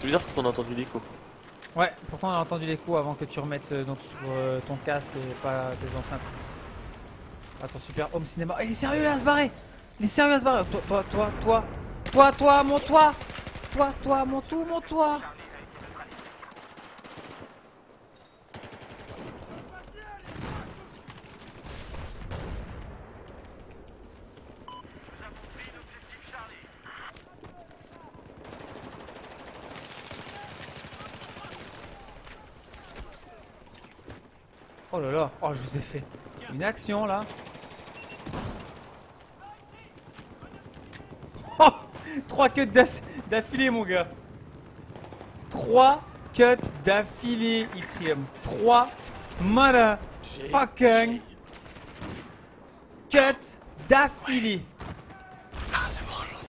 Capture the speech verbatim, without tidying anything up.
C'est bizarre qu'on a entendu l'écho. Ouais, pourtant on a entendu l'écho avant que tu remettes euh, donc sur euh, ton casque et pas tes enceintes. Attends, super home cinéma. Oh, il est sérieux là à se barrer. Il est sérieux à se barrer. Toi, toi, toi, toi, toi, toi, mon toi. Toi, toi, mon tout, mon toi. Oh là là, oh je vous ai fait une action là. Oh, trois cuts d'affilée mon gars. Trois cuts d'affilée Yttrium. Trois motherfucking cuts d'affilée.